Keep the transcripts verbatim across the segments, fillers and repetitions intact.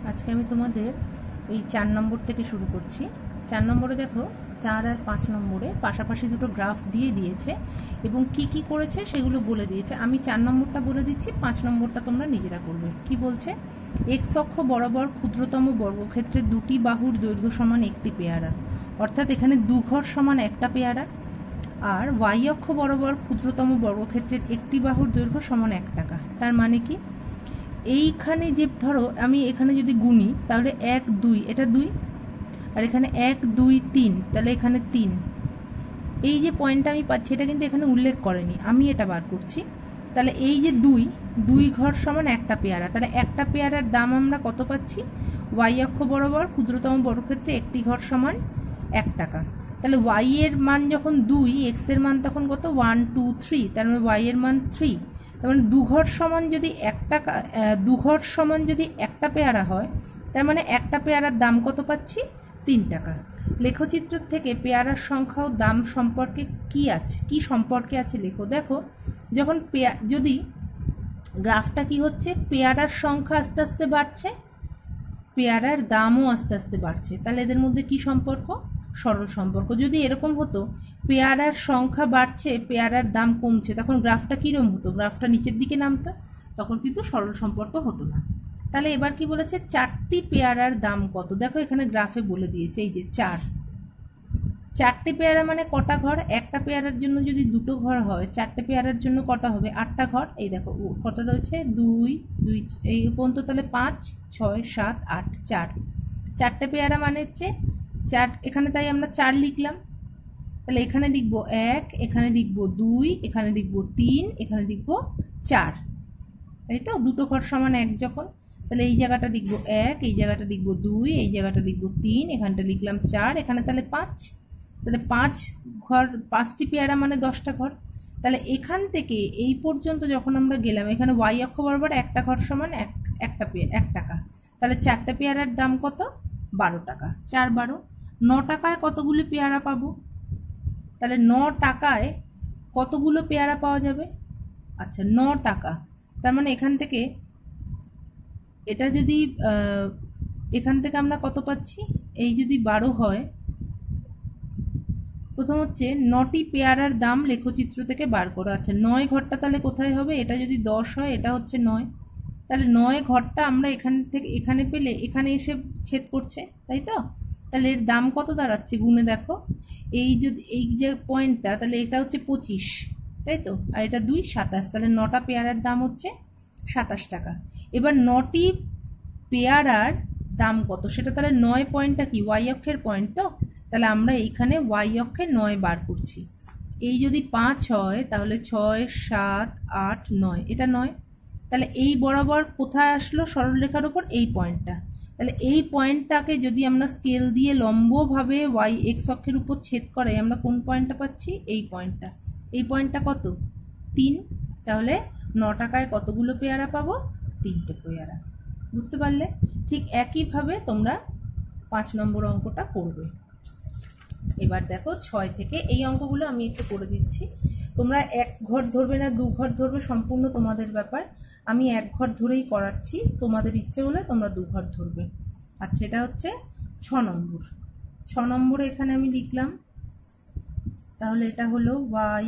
আজকে আমি তোমাদের এই চার নম্বর থেকে শুরু করছি। চার নম্বরে দেখো, চার আর পাঁচ নম্বরে পাশাপাশি দুটো গ্রাফ দিয়ে দিয়েছে এবং কি কি করেছে সেগুলো বলে দিয়েছে। আমি চার নম্বরটা বলে দিচ্ছি, পাঁচ নম্বরটা তোমরা নিজেরা করবে। কি বলছে? এক্স অক্ষ বরাবর ক্ষুদ্রতম বর্গক্ষেত্রের দুটি বাহুর দৈর্ঘ্য সমান একটি পেয়ারা, অর্থাৎ এখানে দু ঘর সমান একটা পেয়ারা। আর ওয়াই অক্ষ বরাবর ক্ষুদ্রতম বর্গক্ষেত্রের একটি বাহুর দৈর্ঘ্য সমান এক টাকা। তার মানে কি, এইখানে যে ধরো আমি এখানে যদি গুনি তাহলে এক দুই, এটা দুই, আর এখানে এক দুই তিন, তাহলে এখানে তিন। এই যে পয়েন্টটা আমি পাচ্ছি এটা কিন্তু এখানে উল্লেখ করেনি, আমি এটা বার করছি। তাহলে এই যে দুই দুই ঘর সমান একটা পেয়ারা, তাহলে একটা পেয়ারার দাম আমরা কত পাচ্ছি? ওয়াই অক্ষ বরাবর ক্ষুদ্রতম বর্গক্ষেত্রে একটি ঘর সমান এক টাকা। তাহলে ওয়াই এর মান যখন দুই, এক্স এর মান তখন কত? ওয়ান টু থ্রি, তার মানে ওয়াই এর মান থ্রি। তার মানে দু ঘর সমান যদি এক টাকা, দু ঘর সমান যদি একটা পেয়ারা হয়, তার মানে একটা পেয়ারার দাম কত পাচ্ছি? তিন টাকা। লেখচিত্র থেকে পেয়ারার সংখ্যা ও দাম সম্পর্কে কি আছে, কি সম্পর্কে আছে লেখো। দেখো, যখন পেয়া যদি গ্রাফটা কি হচ্ছে, পেয়ারার সংখ্যা আস্তে আস্তে বাড়ছে, পেয়ারার দামও আস্তে আস্তে বাড়ছে, তাহলে এদের মধ্যে কি সম্পর্ক? সরল সম্পর্ক। যদি এরকম হতো পেয়ারার সংখ্যা বাড়ছে পেয়ারার দাম কমছে, তখন গ্রাফটা কিরকম হতো? গ্রাফটা নিচের দিকে নামতো, তখন কিন্তু সরল সম্পর্ক হতো না। তাহলে এবার কি বলেছে? চারটি পেয়ারার দাম কত? দেখো এখানে গ্রাফে বলে দিয়েছে, এই যে চার, চারটে পেয়ারা মানে কটা ঘর? একটা পেয়ারার জন্য যদি দুটো ঘর হয়, চারটে পেয়ারার জন্য কটা হবে? আটটা ঘর। এই দেখো কটা রয়েছে, দুই দুই, এই পর্যন্ত, তাহলে পাঁচ ছয় সাত আট, চার। চারটে পেয়ারা মানে হচ্ছে চার, এখানে তাই আমরা চার লিখলাম। তাহলে এখানে লিখবো এক, এখানে লিখবো দুই, এখানে লিখবো তিন, এখানে লিখবো চার, তাই তো? দুটো ঘর সমান এক যখন, তাহলে এই জায়গাটা লিখবো এক, এই জায়গাটা লিখবো দুই, এই জায়গাটা লিখবো তিন, এখানটা লিখলাম চার, এখানে তাহলে পাঁচ। তাহলে পাঁচ ঘর, পাঁচটি পেয়ারা মানে দশটা ঘর। তাহলে এখান থেকে এই পর্যন্ত যখন আমরা গেলাম, এখানে ওয়াই অক্ষ বরাবর একটা ঘর সমান এক একটা এক টাকা। তাহলে চারটা পেয়ারার দাম কত? বারো টাকা। চার বারো, ন টাকায় কতগুলি পেয়ারা পাবো? তাহলে ন টাকায় কতগুলো পেয়ারা পাওয়া যাবে? আচ্ছা, ন টাকা, তার মানে এখান থেকে এটা যদি এখান থেকে আমরা কত পাচ্ছি? এই যদি বারো হয়, প্রথম হচ্ছে নটি পেয়ারার দাম লেখচিত্র থেকে বার করো। আচ্ছা, নয় ঘরটা তাহলে কোথায় হবে? এটা যদি দশ হয়, এটা হচ্ছে নয়, তাহলে নয় ঘরটা আমরা এখান থেকে এখানে পেলে এখানে এসে ছেদ করছে, তাই তো? তাহলে এর দাম কত দাঁড়াচ্ছে? গুনে দেখো, এই যদি এই যে পয়েন্টটা, তাহলে এটা হচ্ছে পঁচিশ, তাই তো? আর এটা দুই, সাতাশ, তাহলে নটা পেয়ারার দাম হচ্ছে সাতাশ টাকা। এবার নটি পেয়ারার দাম কত সেটা, তাহলে নয় পয়েন্টটা কি? ওয়াই অক্ষের পয়েন্ট তো, তাহলে আমরা এইখানে ওয়াই অক্ষে নয় বার করছি। এই যদি পাঁচ হয় তাহলে ছয় সাত আট নয়, এটা নয়। তাহলে এই বরাবর কোথায় আসলো সরলরেখার উপর? এই পয়েন্টটা। তাহলে এই পয়েন্টটাকে যদি আমরা স্কেল দিয়ে লম্বভাবে ওয়াই এক্স অক্ষের উপর ছেদ করাই, আমরা কোন পয়েন্টটা পাচ্ছি? এই পয়েন্টটা। এই পয়েন্টটা কত? তিন। তাহলে ন টাকায় কতগুলো পেয়ারা পাবো? তিনটে পেয়ারা। বুঝতে পারলে? ঠিক একইভাবে তোমরা পাঁচ নম্বর অঙ্কটা করবে। এবার দেখো ছয় থেকে এই অঙ্কগুলো আমি একটু করে দিচ্ছি। তোমরা এক ঘর ধরবে না দু ঘর ধরবে, সম্পূর্ণ তোমাদের ব্যাপার। আমি এক ঘর ধরেই করাচ্ছি, তোমাদের ইচ্ছে হলে তোমরা দু ঘর ধরবে। আচ্ছা, এটা হচ্ছে ছ নম্বর। ছ নম্বরে এখানে আমি লিখলাম, তাহলে এটা হলো ওয়াই,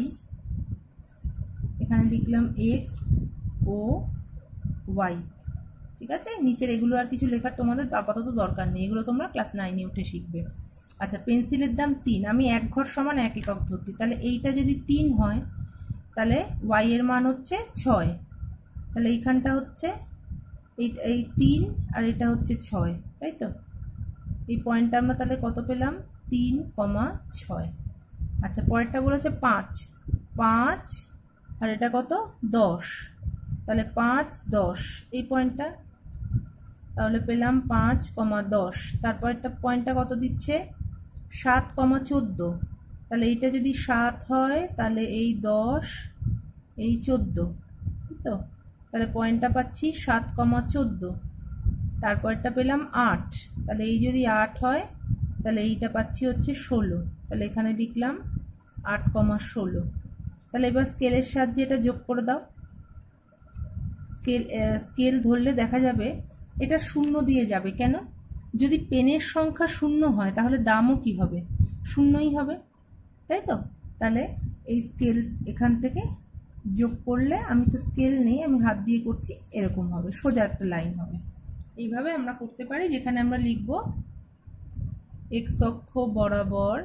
এখানে লিখলাম এক্স ও ওয়াই, ঠিক আছে? নিচের এগুলো আর কিছু লেখার তোমাদের আপাতত দরকার নেই, এগুলো তোমরা ক্লাস নাইনে উঠে শিখবে। আচ্ছা, পেন্সিলের দাম তিন, আমি এক ঘর সমান এক একক ধরছি, তাহলে এইটা যদি তিন হয় তাহলে ওয়াই এর মান হচ্ছে ছয়, তাহলে এইখানটা হচ্ছে এই এই তিন আর এটা হচ্ছে ছয়, তাই তো? এই পয়েন্টটা আমরা তাহলে কত পেলাম? তিন কমা ছয়। আচ্ছা, পরেরটা বলেছে পাঁচ, পাঁচ আর এটা কত? দশ, তাহলে পাঁচ দশ, এই পয়েন্টটা, তাহলে পেলাম পাঁচ কমা দশ। তারপর একটা পয়েন্টটা কত দিচ্ছে? সাত কমা চোদ্দ, তাহলে এইটা যদি সাত হয় তাহলে এই দশ, এই চোদ্দ, তাই তো? তাহলে পয়েন্টটা পাচ্ছি সাত কমা চোদ্দ। তারপরটা পেলাম আট, তাহলে এই যদি আট হয় তাহলে এইটা পাচ্ছি হচ্ছে ষোলো, তাহলে এখানে লিখলাম আট কমা ষোলো। তাহলে এবার স্কেলের সাহায্যে এটা যোগ করে দাও। স্কেল স্কেল ধরলে দেখা যাবে এটা শূন্য দিয়ে যাবে কেন? যদি পেনের সংখ্যা শূন্য হয় তাহলে দামও কি হবে? শূন্যই হবে, তাই তো? তাহলে এই স্কেল এখান থেকে যোগ করলে, আমি তো স্কেল নেই, আমি হাত দিয়ে করছি, এরকম হবে, সোজা একটা লাইন হবে। এইভাবে আমরা করতে পারি, যেখানে আমরা লিখব এক্স অক্ষ বরাবর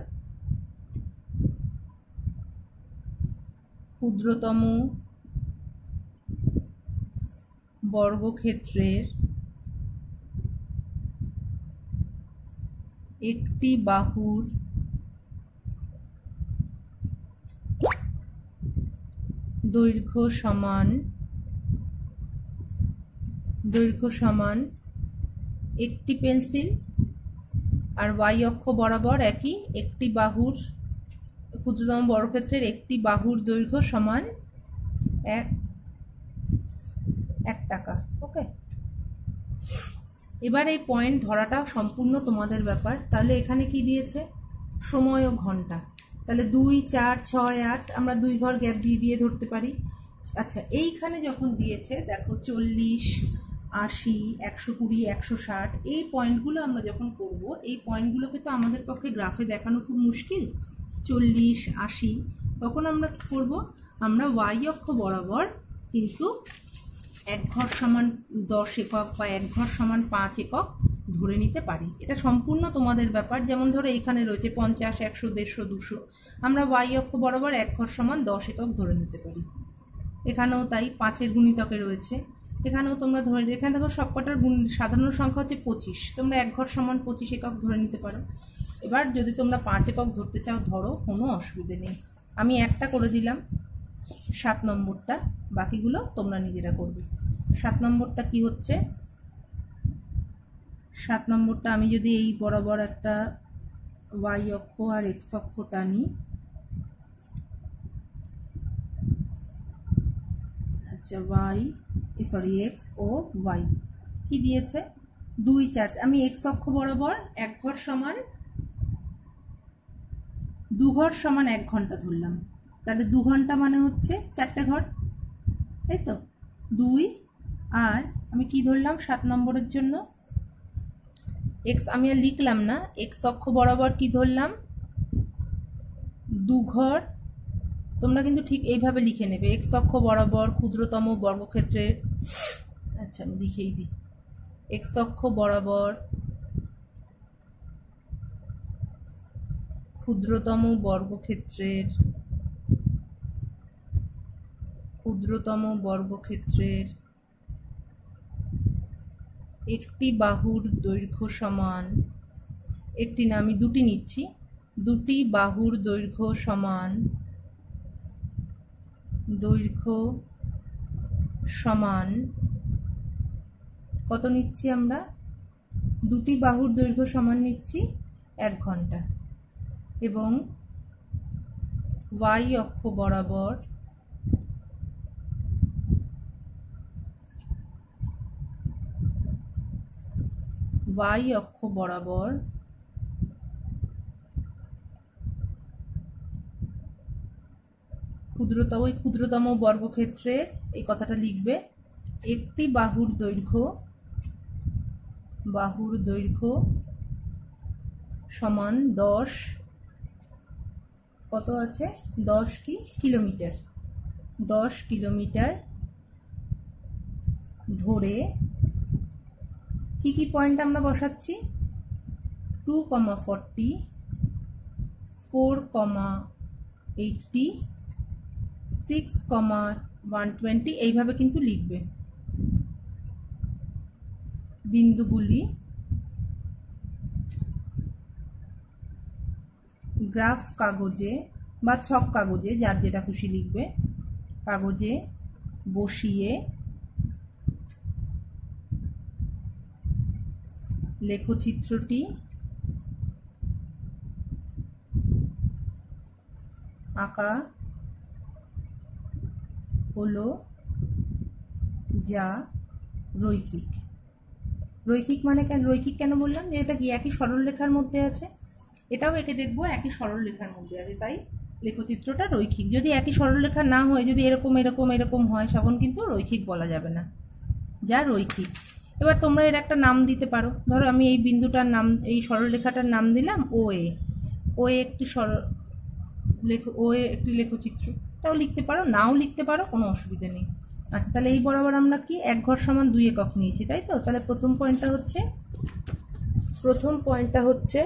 ক্ষুদ্রতম বর্গক্ষেত্রের একটি বাহুর দৈর্ঘ্য সমান দৈর্ঘ্য সমান একটি পেন্সিল, আর ওয়াই অক্ষ বরাবর একই একটি বাহুর ক্ষুদ্রতম বর্গক্ষেত্রের একটি বাহুর দৈর্ঘ্য সমান এক এক টাকা। ওকে, এবার এই পয়েন্ট ধরাটা সম্পূর্ণ তোমাদের ব্যাপার। তাহলে এখানে কি দিয়েছে? সময় ও ঘন্টা। তাহলে দুই, চার, ছয়, আট, আমরা দুই ঘর গ্যাপ দিয়ে দিয়ে ধরতে পারি। আচ্ছা, এইখানে যখন দিয়েছে দেখো চল্লিশ, আশি, একশো কুড়ি, একশো ষাট, এই পয়েন্টগুলো আমরা যখন করব, এই পয়েন্টগুলোকে তো আমাদের পক্ষে গ্রাফে দেখানো খুব মুশকিল। চল্লিশ, আশি, তখন আমরা কি করব? আমরা ওয়াই অক্ষ বরাবর কিন্তু এক ঘর সমান দশ একক বা এক ঘর সমান পাঁচ একক ধরে নিতে পারি। এটা সম্পূর্ণ তোমাদের ব্যাপার। যেমন ধরো এখানে রয়েছে পঞ্চাশ, একশো, দেড়শো, দুশো, আমরা ওয়াই অক্ষ বরাবর এক ঘর সমান দশ একক ধরে নিতে পারি। এখানেও তাই, পাঁচের গুণিতকে রয়েছে, এখানেও তোমরা ধরে, এখানে দেখো সবকটার গুণ সাধারণ সংখ্যা হচ্ছে পঁচিশ, তোমরা এক ঘর সমান পঁচিশ একক ধরে নিতে পারো। এবার যদি তোমরা পাঁচ একক ধরতে চাও ধরো, কোনো অসুবিধে নেই। আমি একটা করে দিলাম, সাত নম্বরটা, বাকিগুলো তোমরা নিজেরা করবে। সাত নম্বরটা কি হচ্ছে? সাত নম্বরটা আমি যদি এই বরাবর একটা ওয়াই অক্ষ আর এক্স অক্ষ টানি, আচ্ছা ওয়াই সরি এক্স ও ওয়াই কি দিয়েছে? দুই, চার, আমি এক্স অক্ষ বরাবর এক ঘর সমান দু ঘর সমান এক ঘন্টা ধরলাম। তাহলে দু ঘন্টা মানে হচ্ছে চারটে ঘর, তাই তো? দুই, আর আমি কি ধরলাম সাত নম্বরের জন্য? এক্স, আমি আর লিখলাম না, এক্স অক্ষ বরাবর কি ধরলাম? দু ঘর। তোমরা কিন্তু ঠিক এইভাবে লিখে নেবে, এক্স অক্ষ বরাবর ক্ষুদ্রতম বর্গক্ষেত্রের, আচ্ছা আমি লিখেই দিই, এক্স অক্ষ বরাবর ক্ষুদ্রতম বর্গক্ষেত্রের ক্ষুদ্রতম বর্গক্ষেত্রের একটি বাহুর দৈর্ঘ্য সমান, একটি না আমি দুটি নিচ্ছি, দুটি বাহুর দৈর্ঘ্য সমান দৈর্ঘ্য সমান কত নিচ্ছি আমরা? দুটি বাহুর দৈর্ঘ্য সমান নিচ্ছি এক ঘন্টা, এবং ওয়াই অক্ষ বরাবর ওয়াই অক্ষ বরাবর ক্ষুদ্রতম ওই ক্ষুদ্রতম বর্গক্ষেত্রে এই কথাটা লিখবে, একটি বাহুর দৈর্ঘ্য বাহুর দৈর্ঘ্য সমান দশ, কত আছে? দশ কি কিলোমিটার, দশ কিলোমিটার ধরে কি কি পয়েন্ট আমরা বসাচ্ছি? Two comma forty, four comma eighty, six comma one twenty, এইভাবে কিন্তু লিখবে বিন্দুগুলি গ্রাফ কাগজে বা ছক কাগজে, যার যেটা খুশি লিখবে, কাগজে বসিয়ে লেখচিত্রটি আঁকা হলো যা রৈখিক। রৈখিক মানে কেন রৈখিক কেন বললাম? যে এটা কি একই সরলরেখার মধ্যে আছে, এটাও একে দেখবো একই সরলরেখার মধ্যে আছে, তাই লেখচিত্রটা রৈখিক। যদি একই সরলরেখা না হয়, যদি এরকম এরকম এরকম হয়, তখন কিন্তু রৈখিক বলা যাবে না, যা রৈখিক। এবার তোমরা এর একটা নাম দিতে পারো। ধরো আমি এই বিন্দুটার নাম, এই সরলরেখাটার নাম দিলাম ও এ। ও এ একটি সরল লেখ, ও এ একটি লেখচিত্র, তাও লিখতে পারো, নাও লিখতে পারো, কোনো অসুবিধা নেই। আচ্ছা, তাহলে এই বরাবর আমরা কি এক ঘর সমান দুই একক নিয়েছি, তাই তো? তাহলে প্রথম পয়েন্টটা হচ্ছে প্রথম পয়েন্টটা হচ্ছে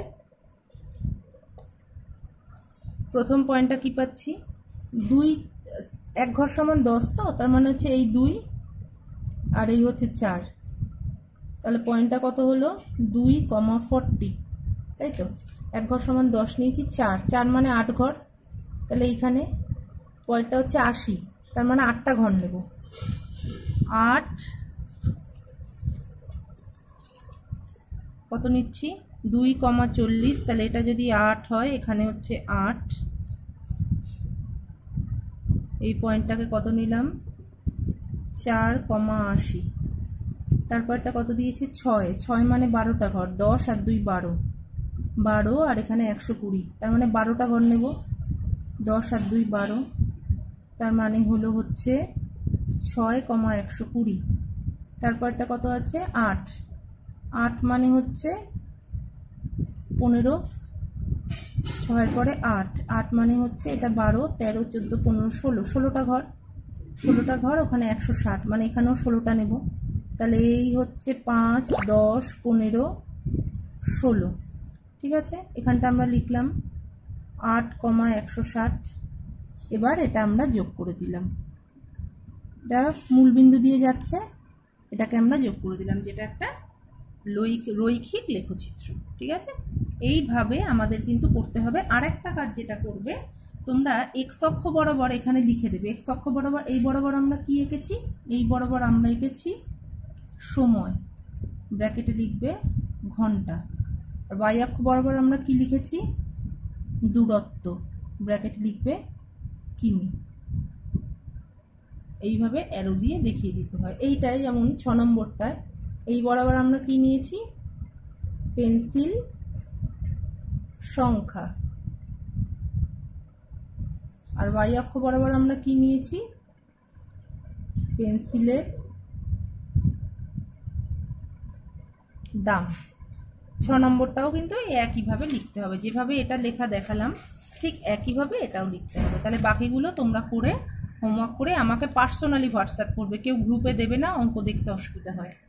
প্রথম পয়েন্টটা কি পাচ্ছি, দুই এক ঘর সমান দশ, তো তার মানে হচ্ছে এই দুই আর এই হচ্ছে চার। তাহলে পয়েন্টটা কত হলো, দুই কমা ফর্টি, তাই তো? এক ঘর সমান দশ নিয়েছি, চার, চার মানে আট ঘর। তাহলে এইখানে পয়েন্টটা হচ্ছে আশি, তার মানে আটটা ঘর নেব। আট কত নিচ্ছি, দুই কমা চল্লিশ, তাহলে এটা যদি আট হয়, এখানে হচ্ছে আট। এই পয়েন্টটাকে কত নিলাম, চার কমা আশি। তারপরটা কত দিয়েছি, ছয়, ছয় মানে বারোটা ঘর, দশ আর দুই বারো, বারো আর এখানে একশো কুড়ি, তার মানে বারোটা ঘর নেব। দশ আর দুই বারো, তার মানে হলো হচ্ছে ছয় কমা একশো কুড়ি। তারপরটা কত আছে, আট, আট মানে হচ্ছে পনেরো, ছয়ের পরে আট, আট মানে হচ্ছে এটা বারো, তেরো, চোদ্দো, পনেরো, ষোলো, ষোলোটা ঘর, ষোলোটা ঘর, ওখানে একশো ষাট, মানে এখানেও ষোলোটা নেব। তাহলে এই হচ্ছে পাঁচ, দশ, পনেরো, ষোলো, ঠিক আছে? এখানটা আমরা লিখলাম আট কমা একশো ষাট। এবার এটা আমরা যোগ করে দিলাম, এটা মূলবিন্দু দিয়ে যাচ্ছে, এটাকে আমরা যোগ করে দিলাম, যেটা একটা রৈখিক লেখচিত্র, ঠিক আছে? এইভাবে আমাদের কিন্তু করতে হবে। আর একটা কাজ যেটা করবে, তোমরা এক্স অক্ষ বরাবর এখানে লিখে দেবে। এক্স অক্ষ বরাবর এই বরাবর আমরা কি এঁকেছি, এই বরাবর আমরা এঁকেছি সময়, ব্র্যাকেটে লিখবে ঘন্টা। আর ওয়াই অক্ষ বরাবর আমরা কি লিখেছি, দূরত্ব, ব্র্যাকেটে লিখবে কিমি। এইভাবে অ্যারো দিয়ে দেখিয়ে দিতে হয়। এইটাই যেমন ছ নম্বরটায় এই বরাবর আমরা কি নিয়েছি, পেন্সিল সংখ্যা, আর ওয়াই অক্ষ বরাবর আমরা কি নিয়েছি, পেন্সিলের দাম। ছ নম্বরটাও কিন্তু একইভাবে লিখতে হবে, যেভাবে এটা লেখা দেখালাম ঠিক একইভাবে এটাও লিখতে হবে। তাহলে বাকিগুলো তোমরা করে হোমওয়ার্ক করে আমাকে পার্সোনালি হোয়াটসঅ্যাপ করবে, কেউ গ্রুপে দেবে না, অঙ্ক দেখতে অসুবিধা হয়।